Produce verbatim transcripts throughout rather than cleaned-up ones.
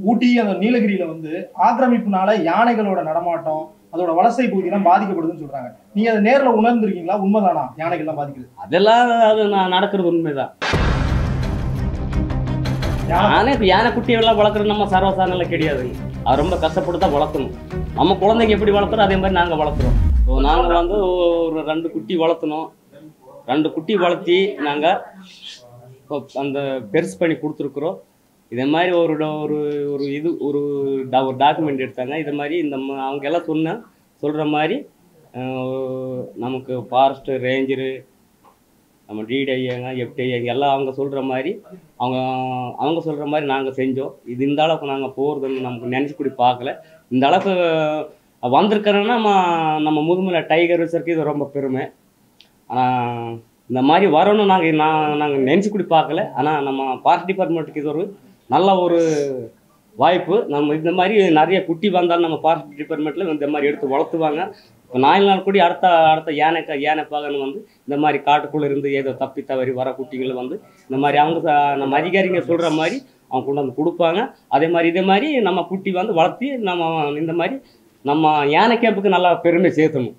ஊட்டி அந்த நீலகிரியில வந்து ஆக்கிரமிப்புனால யானைகளோட நடமாட்டம் அதோட வலசை பகுதியெல்லாம் பாதிக்கப்படுதுன்னு சொல்றாங்க. நீங்க அதை நேர்ல உணர்ந்திருக்கீங்களா? உண்மைதானா யானைகள்லாம் பாதிக்குது? அதெல்லாம் அது நான் நடக்கிறது உண்மைதான். யானை யானை குட்டியெல்லாம் வளர்க்குறது நம்ம சர்வசாதாரணம் கிடையாதுங்க. அது ரொம்ப கஷ்டப்பட்டு தான் வளர்க்கணும். நம்ம குழந்தைங்க எப்படி வளர்க்குறோம் அதே மாதிரி நாங்கள் வளர்க்குறோம். ஸோ நாங்கள் வந்து ஒரு ரெண்டு குட்டி வளர்த்தணும். ரெண்டு குட்டி வளர்த்தி நாங்கள் அந்த பெருசு பண்ணி கொடுத்துருக்குறோம். இதே மாதிரி ஒரு ஒரு ஒரு இது ஒரு ஒரு டாக்குமெண்ட் எடுத்தாங்க. இது மாதிரி இந்த அவங்க எல்லாம் சொன்ன சொல்கிற மாதிரி நமக்கு ஃபாரஸ்ட்டு ரேஞ்சரு நம்ம டிடிஐங்க எஃப்டிஐங்க எல்லாம் அவங்க சொல்கிற மாதிரி அவங்க அவங்க சொல்கிற மாதிரி நாங்கள் செஞ்சோம். இது இந்த அளவுக்கு நாங்கள் போகிறதுன்னு நமக்கு நினச்சி கூடி பார்க்கல. இந்த அளவுக்கு வந்திருக்கிறோன்னா நம்ம நம்ம முதுமலை டைகர் ரிசர்வ்க்கு இது ரொம்ப பெருமை. ஆனால் இந்த மாதிரி வரணும் நாங்கள் நான் நாங்கள் நினச்சி கூடி பார்க்கல. ஆனால் நம்ம ஃபாரஸ்ட் டிபார்ட்மெண்ட்டுக்கு இது ஒரு நல்ல ஒரு வாய்ப்பு. நம்ம இந்த மாதிரி நிறைய குட்டி வந்தாலும் நம்ம ஃபாரஸ்ட் டிபார்ட்மெண்ட்டில் இந்த மாதிரி எடுத்து வளர்த்துவாங்க. இப்போ நாலு நாள் கூடி அடுத்த அடுத்த யானை யானை பாகன்னு வந்து இந்த மாதிரி காட்டுக்குள்ளே இருந்து ஏதோ தப்பி தவறி வர குட்டிகளை வந்து இந்த மாதிரி அவங்க நம்ம அதிகாரிங்க சொல்கிற மாதிரி அவங்க கொண்டு வந்து கொடுப்பாங்க. அதே மாதிரி இதே மாதிரி நம்ம குட்டி வந்து வளர்த்தி நம்ம இந்த மாதிரி நம்ம யானை கேம்புக்கு நல்லா பெருமை சேர்த்தணும்.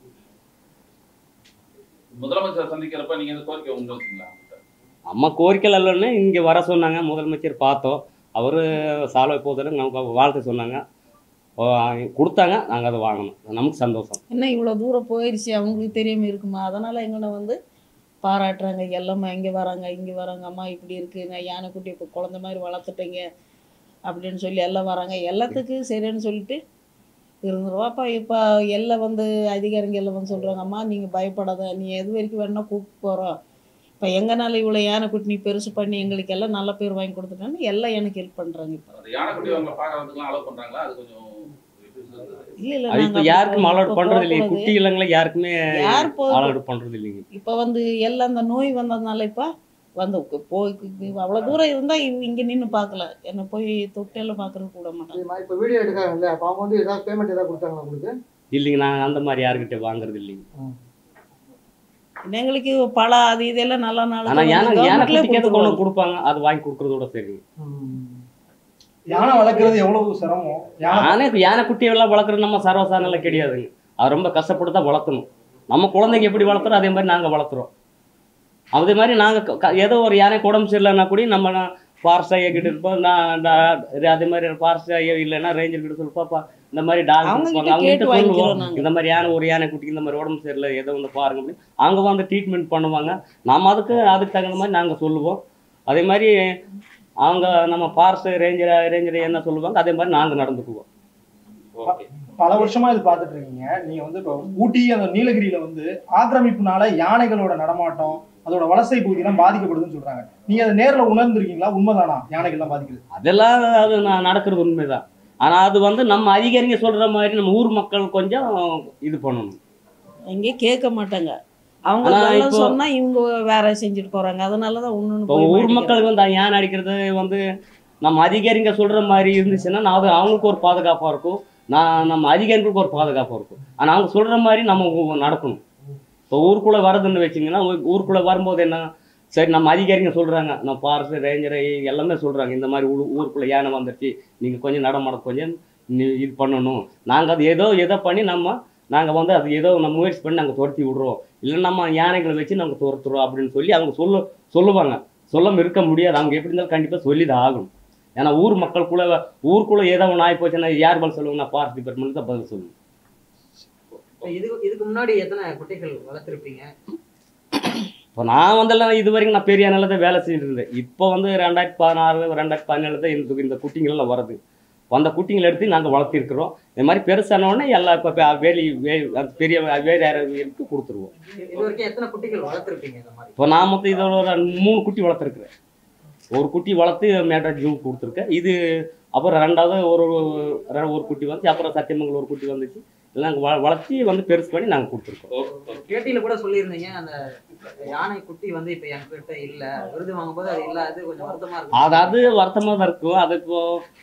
முதலமைச்சர் சந்திக்கிறப்ப நீங்க இந்த கோரிக்கை உங்களுக்கு நம்ம கோரிக்கைகள் இல்லைன்னு இங்கே வர சொன்னாங்க. முதலமைச்சர் பார்த்தோம். அவர் சாலை போதில் நமக்கு வாழ்த்து சொன்னாங்க, கொடுத்தாங்க. நாங்கள் அதை வாங்கணும். நமக்கு சந்தோஷம். என்ன இவ்வளோ தூரம் போயிடுச்சு அவங்களுக்கு தெரியாமல் இருக்குமா? அதனால் எங்களை வந்து பாராட்டுறாங்க. எல்லாமே இங்கே வராங்க இங்கே வராங்க. அம்மா இப்படி இருக்குது, நான் யானைக்குட்டி இப்போ குழந்த மாதிரி வளர்த்துட்டேங்க அப்படின்னு சொல்லி எல்லாம் வராங்க. எல்லாத்துக்கும் சரின்னு சொல்லிட்டு இருந்துருவாப்பா. இப்போ எல்லாம் வந்து அதிகாரிங்க எல்லாம் வந்து சொல்கிறாங்க, அம்மா நீங்கள் பயப்படாத, நீ எது வரைக்கும் வேணா கூப்பிட்டு போகிறோம். இப்போ எங்கனால இவ்வளோ யானைக்குட்டி நீ பெருசு பண்ணி எங்களுக்கு எல்லாம் நல்ல பேர் வாங்கி கொடுத்துட்டான்னு எல்லாம் எனக்கு ஹெல்ப் பண்ணுறாங்க. இப்போ யாருக்கும் அலோட் பண்றது இல்லைங்க. குட்டி இல்லைங்களா யாருக்குமே அலோட் பண்றது இல்லைங்க. இப்போ வந்து எல்லாம் அந்த நோய் வந்ததுனால இப்போ வந்து போய் அவ்வளோ தூரம் இருந்தால் இங்கே நின்று பார்க்கல, என்னை போய் தொட்டியெல்லாம் பார்க்கறது கூட மாட்டாங்க. இப்போ வீடியோ எடுக்காங்கல்ல, அப்போ அவங்க வந்து ஏதாவது பேமெண்ட் ஏதாவது கொடுத்தாங்களா உங்களுக்கு? இல்லைங்க, நாங்கள் அந்த மாதிரி யாருக்கிட்ட வாங்குறது இல்லைங்க. எங்களுக்கு பல அது இதெல்லாம் நல்லா நாள் ஆனால் யானை யானை குட்டிக்கு கொண்டு கொடுப்பாங்க, அது வாங்கி கொடுக்குறதோட சரி. யானை வளர்க்குறது எவ்வளவு சிரமம். யானை யானை குட்டியெல்லாம் வளர்க்குறது நம்ம சர்வசாதாரணம் கிடையாதுங்க. அது ரொம்ப கஷ்டப்பட்டு தான் வளர்க்கணும். நம்ம குழந்தைங்க எப்படி வளர்த்துறோம் அதே மாதிரி நாங்கள் வளர்த்துறோம். அதே மாதிரி நாங்கள் ஏதோ ஒரு யானை உடம்பு சரியில்லைன்னா கூட நம்ம ஃபாரஸ்ட் ஐயா கிட்ட இருப்போம். நான் அதே மாதிரி ஃபாரஸ்ட் ஐயா இல்லைன்னா ரேஞ்சர் கிட்ட சொல்லுப்பாப்பா இந்த மாதிரி டாக் இருப்பாங்க, அவங்க கிட்ட சொல்லுவோம் இந்த மாதிரி யானை ஒரு யானை குட்டிக்கு இந்த மாதிரி உடம்பு சரியில்லை ஏதோ ஒன்று பாருங்க அப்படின்னு அவங்க வந்து ட்ரீட்மெண்ட் பண்ணுவாங்க. நம்ம அதுக்கு அதுக்கு தகுந்த மாதிரி நாங்கள் சொல்லுவோம். அதே மாதிரி அவங்க நம்ம ஃபாரஸ்ட் ரேஞ்சர் ரேஞ்சர் என்ன சொல்லுவாங்க அதே மாதிரி நாங்கள் நடந்துக்குவோம். பல வருஷமா இது பார்த்துட்டு இருக்கீங்க. நீங்க வந்து இப்போ ஊட்டி அந்த நீலகிரியில வந்து ஆக்கிரமிப்புனால யானைகளோட நடமாட்டம் அதோட வலசை பகுதியெல்லாம் பாதிக்கப்படுதுன்னு சொல்றாங்க. நீங்க அதை நேர்ல உணர்ந்திருக்கீங்களா? உண்மைதானா யானைகள்லாம் பாதிக்குது? அதெல்லாம் அது நான் நடக்கிறது உண்மைதான். ஆனா அது வந்து நம்ம அதிகாரிங்க சொல்ற மாதிரி நம்ம ஊர் மக்கள் கொஞ்சம் இது பண்ணணும். எங்கே கேட்க மாட்டாங்க. அவங்க சொன்னா இவங்க வேற செஞ்சுட்டு போறாங்க. அதனாலதான் ஒண்ணு ஊர் மக்களுக்கு வந்து யானை அடிக்கிறது வந்து நம்ம அதிகாரிங்க சொல்ற மாதிரி இருந்துச்சுன்னா நான் அது அவங்களுக்கு ஒரு பாதுகாப்பா இருக்கும், நான் நம்ம அதிகாரிகளுக்கு ஒரு பாதுகாப்பா இருக்கும். ஆனா அவங்க சொல்ற மாதிரி நம்ம நடக்கணும். இப்போ ஊருக்குள்ளே வரதுன்னு வச்சிங்கன்னா ஊருக்குள்ளே வரும்போது என்ன சரி நம்ம அதிகாரிங்க சொல்கிறாங்க, நம்ம ஃபாரஸ்ட் ரேஞ்சரை எல்லாமே சொல்கிறாங்க இந்த மாதிரி ஊ ஊருக்குள்ளே யானை வந்துடுச்சு நீங்கள் கொஞ்சம் நடமாட கொஞ்சம் இது பண்ணணும். நாங்கள் அது ஏதோ எதோ பண்ணி நம்ம நாங்கள் வந்து அது ஏதோ நம்ம முயற்சி பண்ணி நாங்கள் துரத்தி விட்றோம், இல்லை நம்ம யானைகளை வச்சு நாங்கள் துரத்துறோம் அப்படின்னு சொல்லி அவங்க சொல்ல சொல்லுவாங்க. சொல்லாமல் இருக்க முடியாது. அவங்க எப்படி இருந்தாலும் கண்டிப்பாக சொல்லி தான் ஆகணும். ஏன்னா ஊர் மக்களுக்குள்ளே ஊருக்குள்ளே ஏதோ ஒன்று ஆகி போச்சுன்னா யார் பதில் சொல்லுவாங்க? நான் ஃபாரஸ்ட் டிபார்ட்மெண்ட் தான் பதில் சொல்லுவேன். இதுக்கு இதுக்கு முன்னாடி எத்தனை குட்டிகள் வளர்த்துருப்பீங்க? இப்போ நான் வந்தெல்லாம் இது வரைக்கும் நான் பெரிய யானையில் தான் வேலை செஞ்சுட்டு இருந்தேன். இப்போ வந்து ரெண்டாயிரத்தி பதினாறு ரெண்டாயிரத்தி பதினேழு தான் இந்த இந்த குட்டிங்கள்லாம் வருது. அந்த குட்டிங்களை எடுத்து நாங்கள் வளர்த்திருக்கிறோம். இந்த மாதிரி பெருசானோடனே எல்லா இப்போ வேலி வே பெரிய வேறு யாருக்கு கொடுத்துருவோம். இது வரைக்கும் எத்தனை குட்டிகள் வளர்த்துருப்பீங்க? இப்போ நான் மொத்தம் இதோட ஒரு மூணு குட்டி வளர்த்துருக்குறேன். ஒரு குட்டி வளர்த்து மேட்டா ஜூ கொடுத்துருக்கேன். இது அப்புறம் ரெண்டாவது ஒரு ஒரு குட்டி வந்து அப்புறம் சத்தியமங்கலம் ஒரு குட்டி வந்துச்சு. நாங்கள் வளர்த்தி வந்து பெருசு பண்ணி நாங்கள் கொடுத்துருக்கோம். பேட்டியில் கூட சொல்லியிருந்தீங்க அந்த யானை குட்டி வந்து இப்போ என்கிட்ட இல்லை, விருது வாங்கும்போது அது இல்லை, அது கொஞ்சம் வருத்தமாக இருக்கும். அதாவது வருத்தமாக தான் இருக்கும். அது இப்போ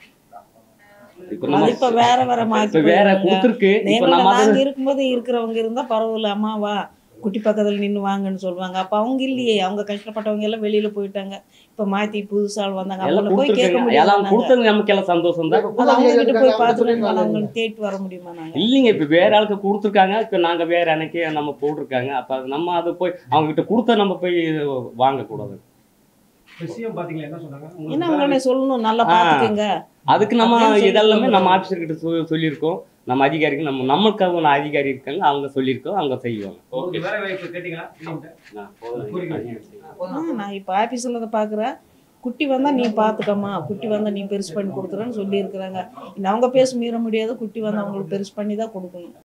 இப்ப வேற வேற மாதிரி வேற கொடுத்துருக்கு. நாங்க இருக்கும்போது இருக்கிறவங்க இருந்தா பரவாயில்ல, அம்மாவா குட்டி பக்கத்தில் நின்று வாங்கன்னு சொல்லுவாங்க. அப்போ அவங்க இல்லையே, அவங்க கஷ்டப்பட்டவங்க எல்லாம் வெளியில் போயிட்டாங்க. இப்போ மாற்றி புதுசாக வந்தாங்க, எல்லாம் அவங்கள போய் கேட்க கொடுத்துருக்காங்க. எல்லாம் முடியாது. கொடுத்தது நமக்கு எல்லாம் சந்தோஷம் தான். அது அவங்க கிட்ட போய் பார்த்துட்டு அவங்களை தேடிட்டு வர முடியுமா நாங்கள்? இல்லைங்க, இப்போ வேற ஆளுக்கு கொடுத்துருக்காங்க, இப்போ நாங்கள் வேற அன்னைக்கு நம்ம போட்டிருக்காங்க. அப்போ நம்ம அது போய் அவங்க கிட்ட கொடுத்தா நம்ம போய் வாங்கக்கூடாது. விஷயம் பாத்தீங்களா என்ன சொன்னாங்க என்ன அவங்கள சொல்லணும், நல்லா பார்த்துக்கங்க. அதுக்கு நம்ம அப்படின்னு சொல்லி இதெல்லாமே நம்ம சொல்லுவாங்க. ஆஃபீஸர் கிட்ட சொ- சொல்லியிருக்கோம். நம்ம அதிகாரிகள் நம்ம நம்மளுக்காக ஒரு அதிகாரி இருக்காங்க, அவங்க சொல்லியிருக்கோம், அவங்க செய்வாங்க. ஓகே. வேலை வாய்ப்பு கேட்டீங்களா நான் போதும். ஆ, நான் இப்போ ஆஃபீஸில் தான் பார்க்குறேன். குட்டி வந்தால் நீ பார்த்துக்கம்மா, குட்டி வந்தால் நீ பெருசு பண்ணி கொடுக்குறேன்னு சொல்லியிருக்கிறாங்க. இன்னும் அவங்க பேச மீற முடியாது, குட்டி வந்து அவங்களுக்கு பெருசு பண்ணி தான் கொடுக்கணும்.